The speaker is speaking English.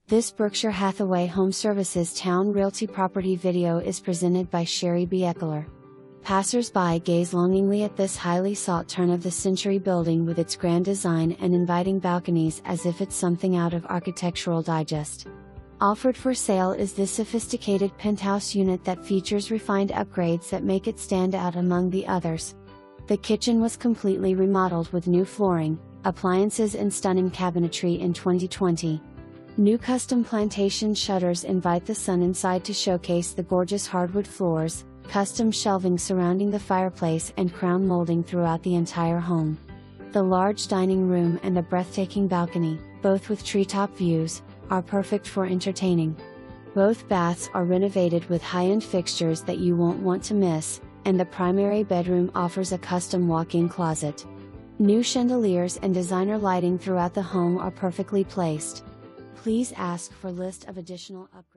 This Berkshire Hathaway Home Services Town Realty property video is presented by Sherry B. Eckler. Passers-by gaze longingly at this highly sought turn-of-the-century building with its grand design and inviting balconies as if it's something out of Architectural Digest. Offered for sale is this sophisticated penthouse unit that features refined upgrades that make it stand out among the others. The kitchen was completely remodeled with new flooring, appliances and stunning cabinetry in 2020. New custom plantation shutters invite the sun inside to showcase the gorgeous hardwood floors, custom shelving surrounding the fireplace and crown molding throughout the entire home. The large dining room and a breathtaking balcony, both with treetop views, are perfect for entertaining. Both baths are renovated with high-end fixtures that you won't want to miss, and the primary bedroom offers a custom walk-in closet. New chandeliers and designer lighting throughout the home are perfectly placed. Please ask for list of additional upgrades.